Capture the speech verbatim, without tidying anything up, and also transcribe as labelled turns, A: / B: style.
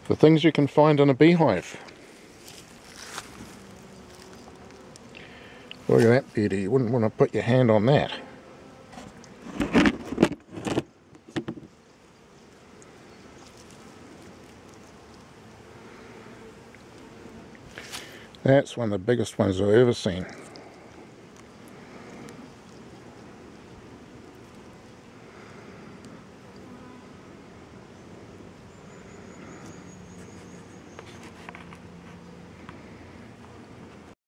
A: The things you can find in a beehive. Look at that beauty. You wouldn't want to put your hand on that. That's one of the biggest ones I've ever seen.